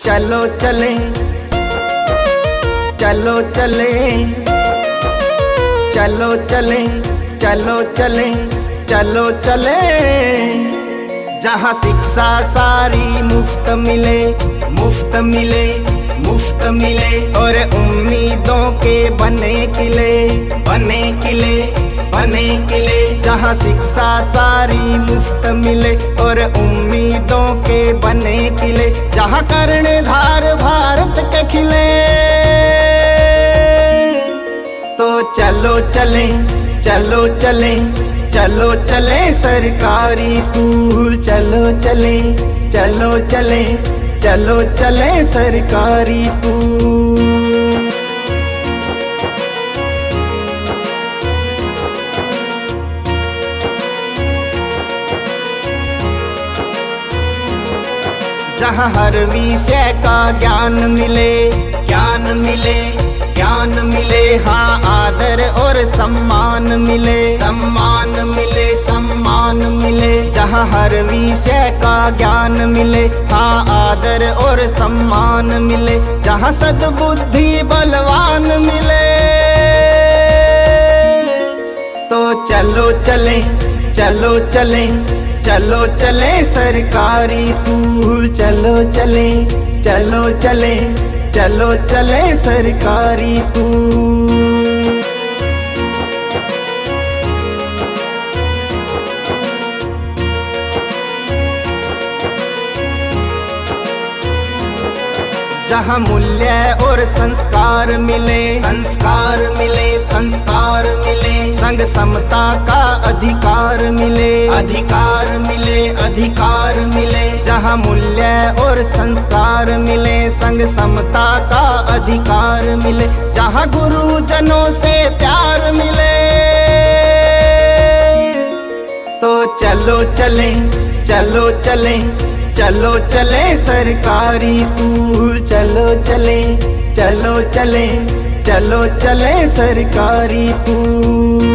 चलो चले, चलो चले, चलो चले, चलो चले, चलो चले। जहाँ शिक्षा सारी मुफ्त मिले, मुफ्त मिले, मुफ्त मिले, और उम्मीदों के बने किले, बने किले, बने किले। जहाँ शिक्षा सारी मुफ्त मिले और उम्मीदों के बने किले, जहाँ कर्णधार भारत के खिले। तो चलो चले, चलो चले, चलो चले सरकारी स्कूल, चलो चले, चलो चले, चलो चले सरकारी स्कूल। जहाँ हर विषय का ज्ञान मिले, ज्ञान मिले, ज्ञान मिले। हाँ, आदर और सम्मान मिले, सम्मान मिले, सम्मान मिले। जहाँ हर विषय का ज्ञान मिले, हाँ, आदर और सम्मान मिले। जहाँ सद्बुद्धि बलवान मिले। तो चलो चले, चलो चले, चलो चले सरकारी स्कूल, चलो चले, चलो चले, चलो चले सरकारी स्कूल। जहाँ मूल्य और संस्कार मिले, संस्कार मिले, संस्कार मिले। संग समता का अधिकार मिले, अधिकार मिले, अधिकार मिले। जहाँ मूल्य और संस्कार मिले, संग समता का अधिकार मिले। जहाँ गुरुजनों से प्यार मिले। तो चलो चले, चलो चले, चलो चले सरकारी स्कूल, चलो चले, चलो चले, चलो चले सरकारी स्कूल।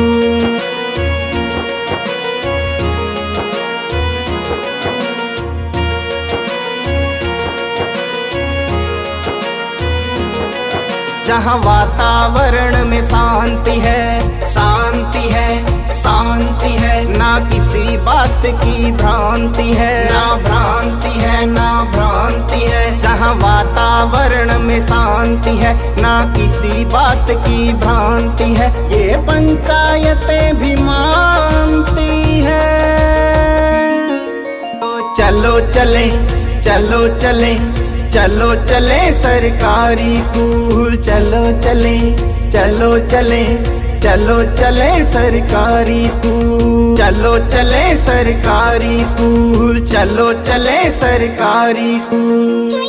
जहाँ वातावरण में शांति है, शांति है, शांति है। ना किसी बात की भ्रांति है, ना भ्रांति है, ना भ्रांति है। जहाँ वातावरण में शांति है, ना किसी बात की भ्रांति है। ये पंचायतें भी मानती है। तो चलो चले, चलो चले, चलो चले सरकारी स्कूल, चलो चले, चलो चले, चलो चले सरकारी स्कूल, चलो चले सरकारी स्कूल, चलो चले सरकारी स्कूल।